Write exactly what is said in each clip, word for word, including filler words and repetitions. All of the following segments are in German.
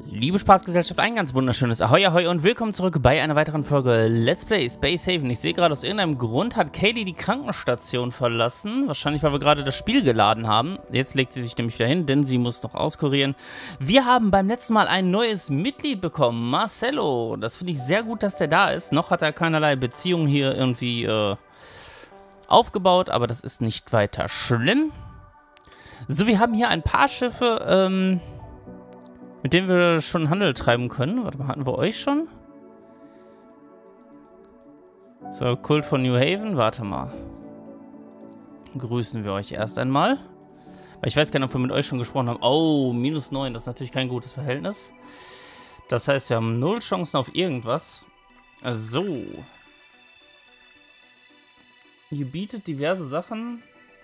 Liebe Spaßgesellschaft, ein ganz wunderschönes Ahoi Ahoi und willkommen zurück bei einer weiteren Folge Let's Play Space Haven. Ich sehe gerade, aus irgendeinem Grund hat Kaylee die Krankenstation verlassen. Wahrscheinlich, weil wir gerade das Spiel geladen haben. Jetzt legt sie sich nämlich wieder hin, denn sie muss noch auskurieren. Wir haben beim letzten Mal ein neues Mitglied bekommen, Marcelo. Das finde ich sehr gut, dass der da ist. Noch hat er keinerlei Beziehung hier irgendwie äh, aufgebaut, aber das ist nicht weiter schlimm. So, wir haben hier ein paar Schiffe, ähm... mit denen wir schon Handel treiben können. Warte mal, hatten wir euch schon? So, Kult von New Haven. Warte mal. Grüßen wir euch erst einmal. Weil ich weiß gar nicht, ob wir mit euch schon gesprochen haben. Oh, minus neun. Das ist natürlich kein gutes Verhältnis. Das heißt, wir haben null Chancen auf irgendwas. So. Ihr bietet diverse Sachen.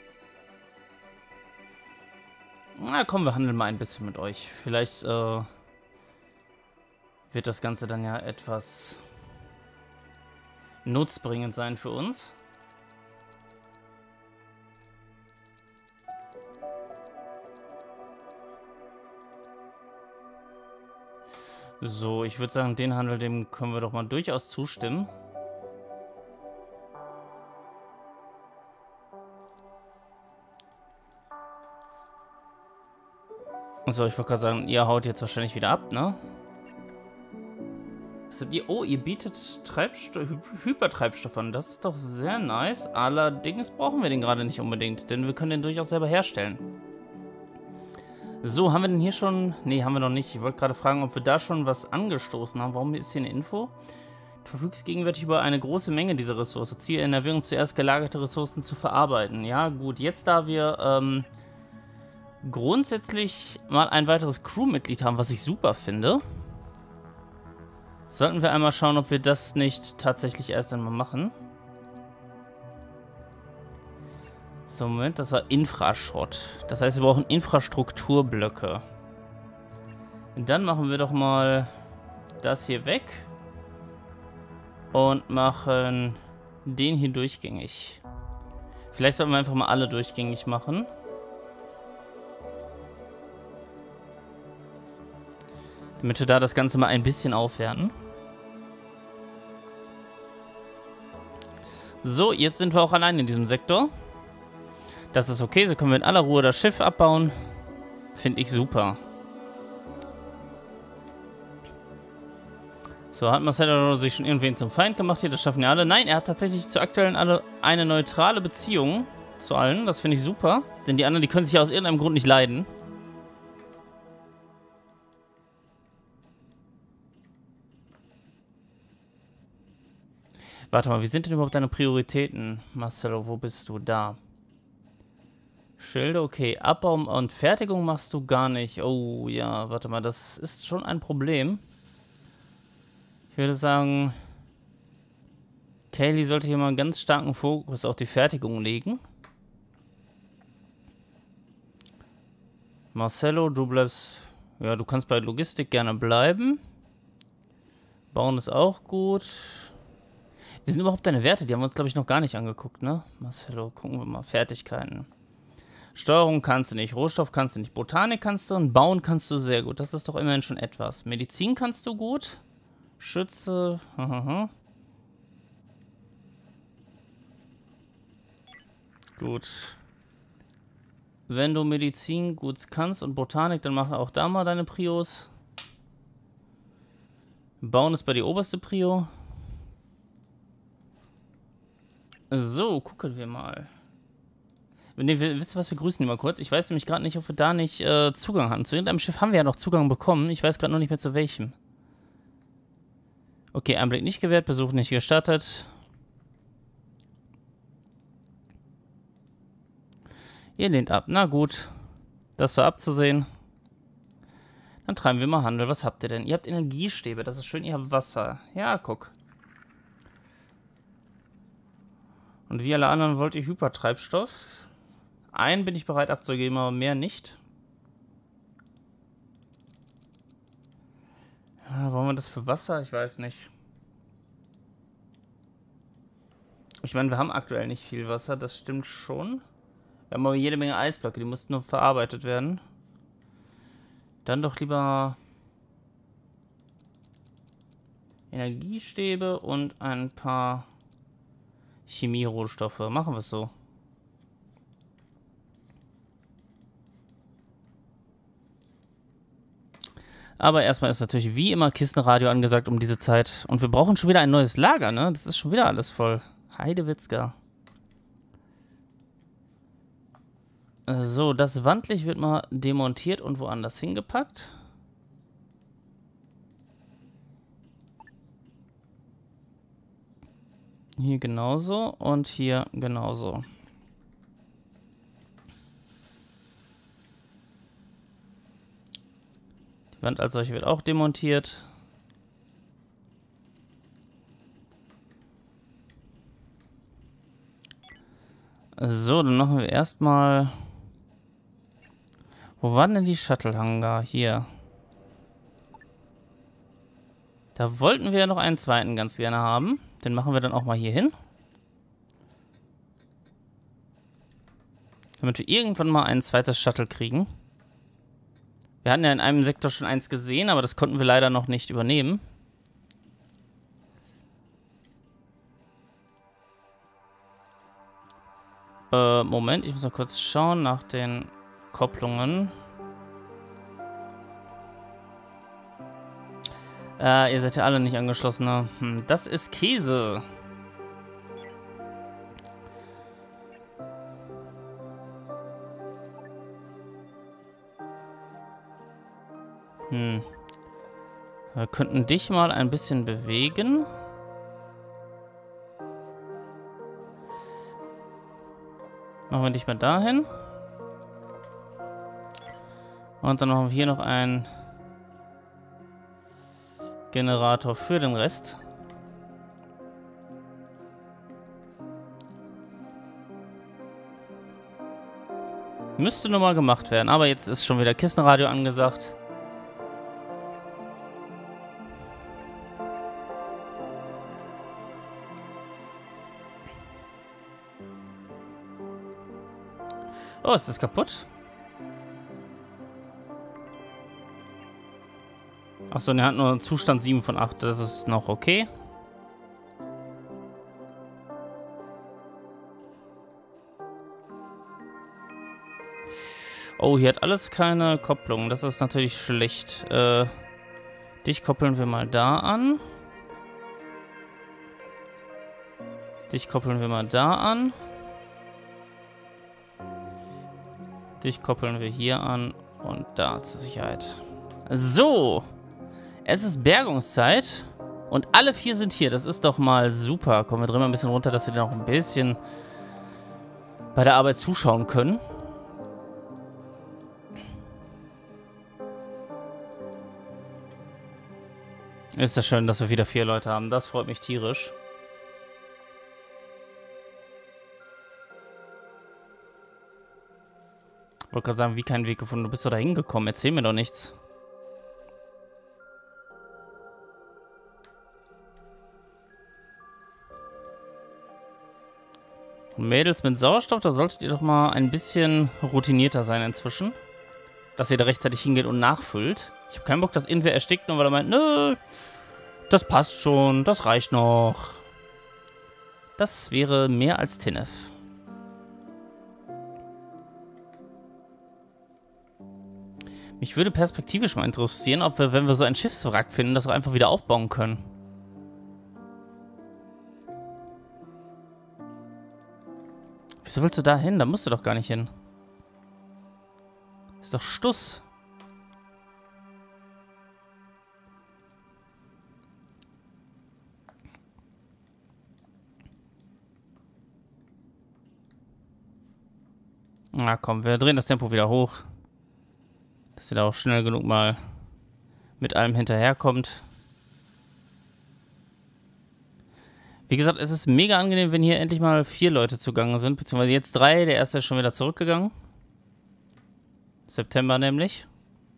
Na komm, wir handeln mal ein bisschen mit euch. Vielleicht äh, wird das Ganze dann ja etwas nutzbringend sein für uns. So, ich würde sagen, den Handel, dem können wir doch mal durchaus zustimmen. So, ich wollte gerade sagen, ihr haut jetzt wahrscheinlich wieder ab, ne? Was habt ihr? Oh, ihr bietet Treibstoff, Hy Hypertreibstoff an. Das ist doch sehr nice. Allerdings brauchen wir den gerade nicht unbedingt, denn wir können den durchaus selber herstellen. So, haben wir den hier schon? Ne, haben wir noch nicht. Ich wollte gerade fragen, ob wir da schon was angestoßen haben. Warum ist hier eine Info? Du verfügst gegenwärtig über eine große Menge dieser Ressource. Ziel in Erwägung, zuerst gelagerte Ressourcen zu verarbeiten. Ja, gut. Jetzt, da wir ähm, grundsätzlich mal ein weiteres Crewmitglied haben, was ich super finde, sollten wir einmal schauen, ob wir das nicht tatsächlich erst einmal machen. So, Moment, das war Infraschrott. Das heißt, wir brauchen Infrastrukturblöcke. Und dann machen wir doch mal das hier weg und machen den hier durchgängig. Vielleicht sollten wir einfach mal alle durchgängig machen. Damit wir da das Ganze mal ein bisschen aufwerten. So, jetzt sind wir auch allein in diesem Sektor. Das ist okay, so können wir in aller Ruhe das Schiff abbauen. Finde ich super. So, hat Marcelo sich schon irgendwen zum Feind gemacht hier? Das schaffen ja alle. Nein, er hat tatsächlich zu aktuellen alle eine neutrale Beziehung zu allen. Das finde ich super. Denn die anderen, die können sich ja aus irgendeinem Grund nicht leiden. Warte mal, wie sind denn überhaupt deine Prioritäten? Marcelo, wo bist du? Da. Schilde, okay. Abbau und Fertigung machst du gar nicht. Oh, ja, warte mal, das ist schon ein Problem. Ich würde sagen, Kaylee sollte hier mal einen ganz starken Fokus auf die Fertigung legen. Marcelo, du bleibst... Ja, du kannst bei Logistik gerne bleiben. Bauen ist auch gut. Wie sind überhaupt deine Werte? Die haben wir uns, glaube ich, noch gar nicht angeguckt, ne? Marcelo, gucken wir mal. Fertigkeiten. Steuerung kannst du nicht. Rohstoff kannst du nicht. Botanik kannst du und Bauen kannst du sehr gut. Das ist doch immerhin schon etwas. Medizin kannst du gut. Schütze. Hahaha. Gut. Wenn du Medizin gut kannst und Botanik, dann mach auch da mal deine Prios. Bauen ist bei dir oberste Prio. So, gucken wir mal. Ne, wisst ihr was, wir grüßen die mal kurz. Ich weiß nämlich gerade nicht, ob wir da nicht äh, Zugang hatten. Zu irgendeinem Schiff haben wir ja noch Zugang bekommen. Ich weiß gerade noch nicht mehr zu welchem. Okay, Einblick nicht gewährt, Besuch nicht gestattet. Ihr lehnt ab. Na gut. Das war abzusehen. Dann treiben wir mal Handel. Was habt ihr denn? Ihr habt Energiestäbe, das ist schön. Ihr habt Wasser. Ja, guck. Und wie alle anderen wollt ihr Hypertreibstoff. Einen bin ich bereit abzugeben, aber mehr nicht. Ja, wollen wir das für Wasser? Ich weiß nicht. Ich meine, wir haben aktuell nicht viel Wasser, das stimmt schon. Wir haben aber jede Menge Eisblöcke, die mussten nur verarbeitet werden. Dann doch lieber Energiestäbe und ein paar Chemierohstoffe. Machen wir es so. Aber erstmal ist natürlich wie immer Kistenradio angesagt um diese Zeit. Und wir brauchen schon wieder ein neues Lager, ne? Das ist schon wieder alles voll. Heidewitzka. So, das Wandlicht wird mal demontiert und woanders hingepackt. Hier genauso und hier genauso. Die Wand als solche wird auch demontiert. So, dann machen wir erstmal... Wo waren denn die Shuttle-Hangar? Hier. Da wollten wir ja noch einen zweiten ganz gerne haben. Den machen wir dann auch mal hier hin. Damit wir irgendwann mal ein zweites Shuttle kriegen. Wir hatten ja in einem Sektor schon eins gesehen, aber das konnten wir leider noch nicht übernehmen. Äh, Moment, ich muss noch kurz schauen nach den Kopplungen. Äh, ihr seid ja alle nicht angeschlossen, ne? Hm, das ist Käse. Hm. Wir könnten dich mal ein bisschen bewegen. Machen wir dich mal dahin. Und dann machen wir hier noch einen Generator für den Rest. Müsste nur mal gemacht werden, aber jetzt ist schon wieder Kistenradio angesagt. Oh, ist das kaputt? Achso, er hat nur einen Zustand sieben von acht. Das ist noch okay. Oh, hier hat alles keine Kopplung. Das ist natürlich schlecht. Äh, dich koppeln wir mal da an. Dich koppeln wir mal da an. Dich koppeln wir hier an und da zur Sicherheit. So. Es ist Bergungszeit und alle vier sind hier. Das ist doch mal super. Kommen wir drehen mal ein bisschen runter, dass wir noch ein bisschen bei der Arbeit zuschauen können. Ist das schön, dass wir wieder vier Leute haben. Das freut mich tierisch. Ich wollte gerade sagen, wie keinen Weg gefunden. Du bist doch da hingekommen. Erzähl mir doch nichts. Mädels mit Sauerstoff, da solltet ihr doch mal ein bisschen routinierter sein inzwischen. Dass ihr da rechtzeitig hingeht und nachfüllt. Ich habe keinen Bock, dass irgendwer erstickt, nur weil er meint, nö, das passt schon, das reicht noch. Das wäre mehr als Tinnef. Mich würde perspektivisch mal interessieren, ob wir, wenn wir so ein Schiffswrack finden, das auch einfach wieder aufbauen können. Wieso willst du da hin? Da musst du doch gar nicht hin. Ist doch Stuss. Na komm, wir drehen das Tempo wieder hoch. Dass ihr da auch schnell genug mal mit allem hinterherkommt. Wie gesagt, es ist mega angenehm, wenn hier endlich mal vier Leute zugange sind. Beziehungsweise jetzt drei. Der erste ist schon wieder zurückgegangen. September nämlich.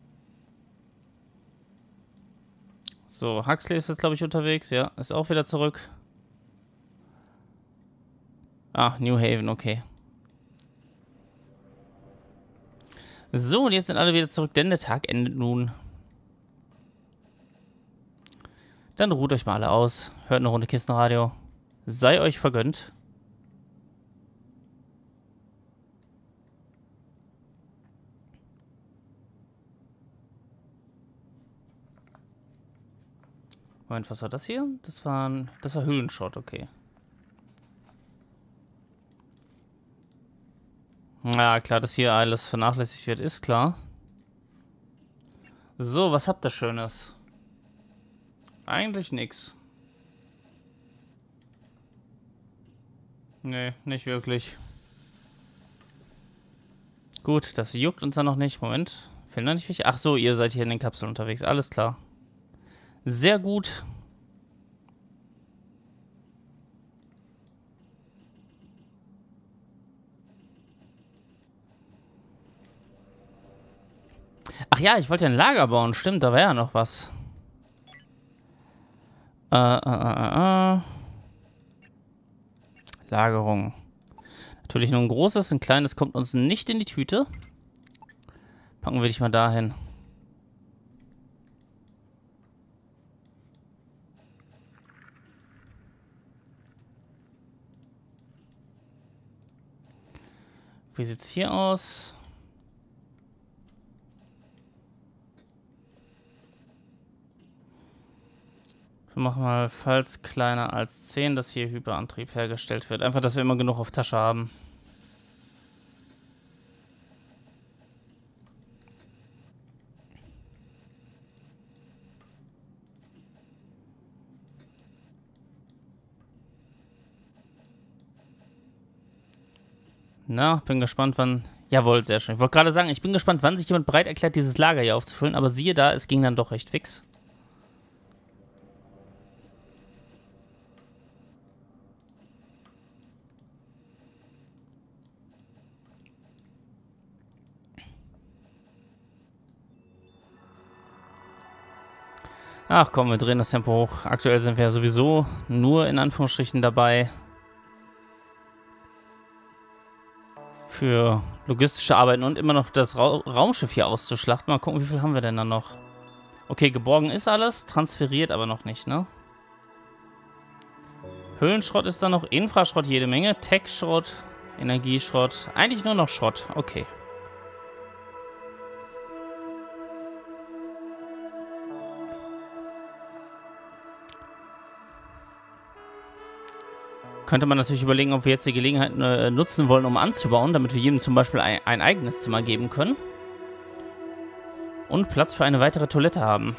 So, Huxley ist jetzt, glaube ich, unterwegs. Ja, ist auch wieder zurück. Ah, New Haven, okay. So, und jetzt sind alle wieder zurück, denn der Tag endet nun. Dann ruht euch mal alle aus. Hört eine Runde Kistenradio. Sei euch vergönnt. Moment, was war das hier? Das war ein, das war Höhlenschrott, okay. Ja, klar, dass hier alles vernachlässigt wird, ist klar. So, was habt ihr Schönes? Eigentlich nix. Nee, nicht wirklich. Gut, das juckt uns dann noch nicht. Moment, fehlen da nicht welche? Ach so, ihr seid hier in den Kapseln unterwegs. Alles klar. Sehr gut. Ach ja, ich wollte ja ein Lager bauen. Stimmt, da wäre ja noch was. Äh, äh, äh, äh. Lagerung. Natürlich nur ein großes, ein kleines kommt uns nicht in die Tüte. Packen wir dich mal dahin. Wie sieht's hier aus? Wir machen mal, falls kleiner als zehn, dass hier Hyperantrieb hergestellt wird. Einfach, dass wir immer genug auf Tasche haben. Na, bin gespannt, wann... Jawohl, sehr schön. Ich wollte gerade sagen, ich bin gespannt, wann sich jemand bereit erklärt, dieses Lager hier aufzufüllen. Aber siehe da, es ging dann doch recht fix. Ach komm, wir drehen das Tempo hoch. Aktuell sind wir ja sowieso nur in Anführungsstrichen dabei, für logistische Arbeiten und immer noch das Ra Raumschiff hier auszuschlachten. Mal gucken, wie viel haben wir denn dann noch? Okay, geborgen ist alles, transferiert aber noch nicht, ne? Höhlenschrott ist da noch, Infraschrott jede Menge, Tech-Schrott, Energieschrott, eigentlich nur noch Schrott, okay. Könnte man natürlich überlegen, ob wir jetzt die Gelegenheit äh, nutzen wollen, um anzubauen, damit wir jedem zum Beispiel ein, ein eigenes Zimmer geben können. Und Platz für eine weitere Toilette haben.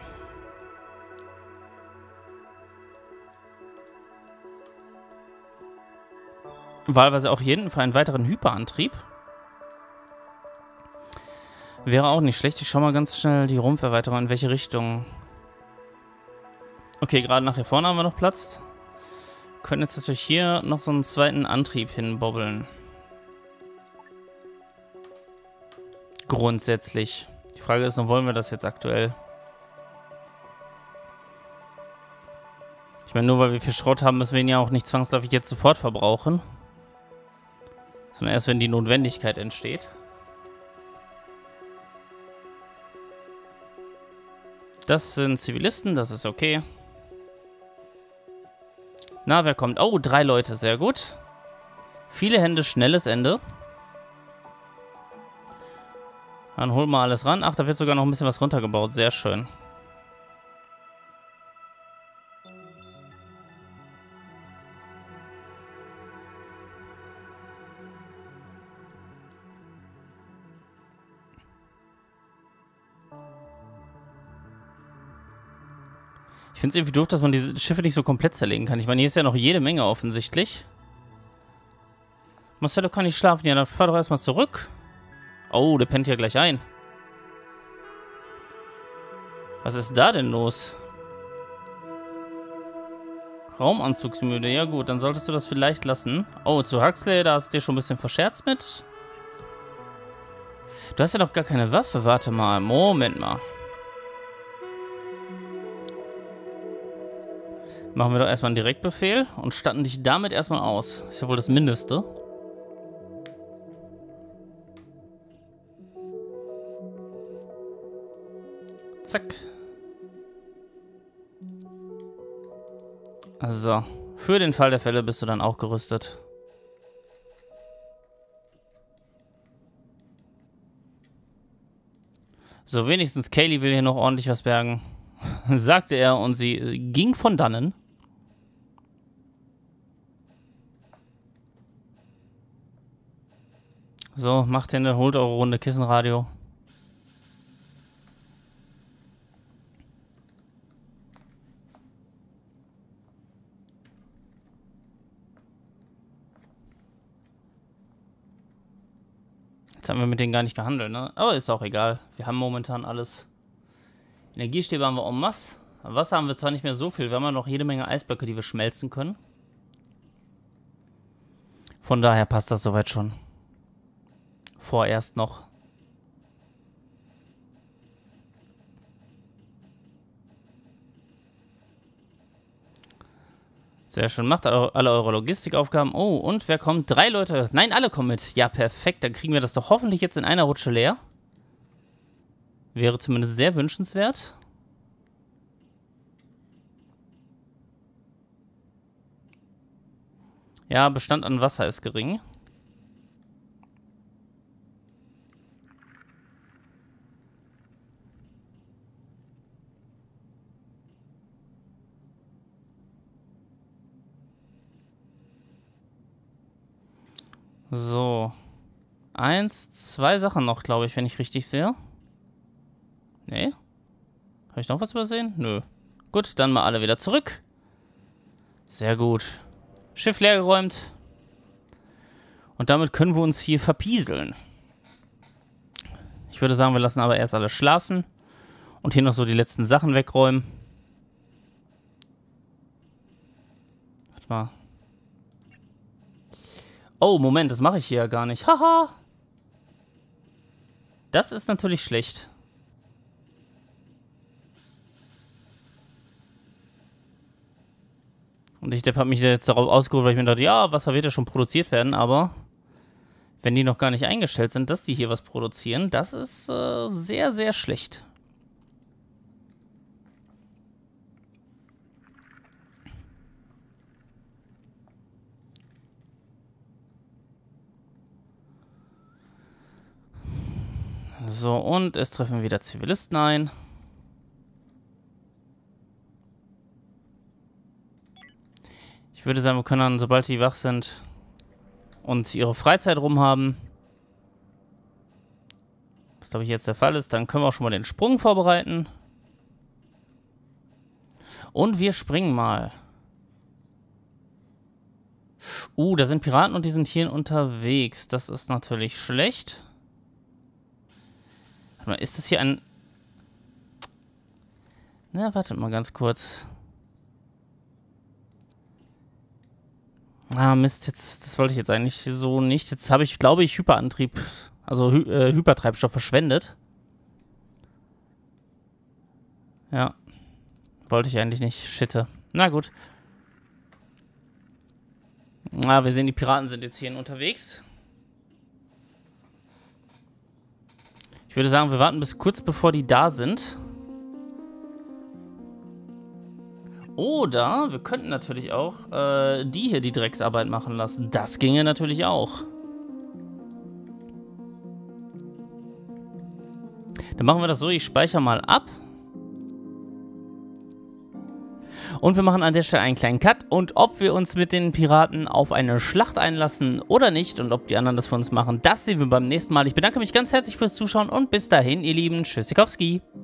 Wahlweise auch jeden für einen weiteren Hyperantrieb. Wäre auch nicht schlecht. Ich schau mal ganz schnell die Rumpferweiterung, in welche Richtung. Okay, gerade nach hier vorne haben wir noch Platz. Können jetzt natürlich hier noch so einen zweiten Antrieb hinbobbeln. Grundsätzlich. Die Frage ist noch, wollen wir das jetzt aktuell? Ich meine, nur weil wir viel Schrott haben, müssen wir ihn ja auch nicht zwangsläufig jetzt sofort verbrauchen. Sondern erst, wenn die Notwendigkeit entsteht. Das sind Zivilisten, das ist okay. Na, wer kommt? Oh, drei Leute, sehr gut. Viele Hände, schnelles Ende. Dann holen wir alles ran. Ach, da wird sogar noch ein bisschen was runtergebaut, sehr schön. Ich finde es irgendwie doof, dass man diese Schiffe nicht so komplett zerlegen kann. Ich meine, hier ist ja noch jede Menge offensichtlich. Marcelo kann nicht schlafen. Ja, dann fahr doch erstmal zurück. Oh, der pennt ja gleich ein. Was ist da denn los? Raumanzugsmüde. Ja gut, dann solltest du das vielleicht lassen. Oh, zu Huxley, da hast du dir schon ein bisschen verscherzt mit. Du hast ja noch gar keine Waffe. Warte mal. Moment mal. Machen wir doch erstmal einen Direktbefehl und statten dich damit erstmal aus. Ist ja wohl das Mindeste. Zack. So, für den Fall der Fälle bist du dann auch gerüstet. So, wenigstens Kaylee will hier noch ordentlich was bergen. Sagte er und sie ging von dannen. So, macht Hände, holt eure Runde Kissenradio. Jetzt haben wir mit denen gar nicht gehandelt, ne? Aber ist auch egal. Wir haben momentan alles. Energiestäbe haben wir en masse. Wasser haben wir zwar nicht mehr so viel, wir haben ja noch jede Menge Eisblöcke, die wir schmelzen können. Von daher passt das soweit schon. Vorerst noch. Sehr schön. Macht alle eure Logistikaufgaben. Oh, und wer kommt? Drei Leute. Nein, alle kommen mit. Ja, perfekt. Dann kriegen wir das doch hoffentlich jetzt in einer Rutsche leer. Wäre zumindest sehr wünschenswert. Ja, Bestand an Wasser ist gering. So. Eins, zwei Sachen noch, glaube ich, wenn ich richtig sehe. Nee? Habe ich noch was übersehen? Nö. Gut, dann mal alle wieder zurück. Sehr gut. Schiff leergeräumt. Und damit können wir uns hier verpieseln. Ich würde sagen, wir lassen aber erst alle schlafen. Und hier noch so die letzten Sachen wegräumen. Warte mal. Oh, Moment, das mache ich hier ja gar nicht. Haha. Das ist natürlich schlecht. Und ich habe mich jetzt darauf ausgeruht, weil ich mir dachte, ja, Wasser wird ja schon produziert werden, aber wenn die noch gar nicht eingestellt sind, dass die hier was produzieren, das ist äh, sehr, sehr schlecht. So, und es treffen wieder Zivilisten ein. Ich würde sagen, wir können dann, sobald die wach sind und ihre Freizeit rum haben, was glaube ich jetzt der Fall ist, dann können wir auch schon mal den Sprung vorbereiten. Und wir springen mal. Uh, da sind Piraten und die sind hier unterwegs. Das ist natürlich schlecht. Warte mal, ist das hier ein... Na, wartet mal ganz kurz. Ah, Mist, jetzt, das wollte ich jetzt eigentlich so nicht. Jetzt habe ich, glaube ich, Hyperantrieb, also Hy äh, Hypertreibstoff verschwendet. Ja. Wollte ich eigentlich nicht. Shitte. Na gut. Na, wir sehen, die Piraten sind jetzt hierhin unterwegs. Ich würde sagen, wir warten bis kurz bevor die da sind. Oder wir könnten natürlich auch äh, die hier die Drecksarbeit machen lassen. Das ginge natürlich auch. Dann machen wir das so, ich speichere mal ab. Und wir machen an der Stelle einen kleinen Cut. Und ob wir uns mit den Piraten auf eine Schlacht einlassen oder nicht und ob die anderen das für uns machen, das sehen wir beim nächsten Mal. Ich bedanke mich ganz herzlich fürs Zuschauen und bis dahin, ihr Lieben. Tschüssikowski.